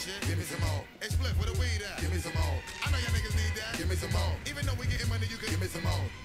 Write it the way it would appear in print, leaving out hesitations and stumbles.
shit. Give me some more. Hey, Spliff, where the weed at? Give me some more. I know y'all niggas need that. Give me some more. Even though we getting money, you can give me some more.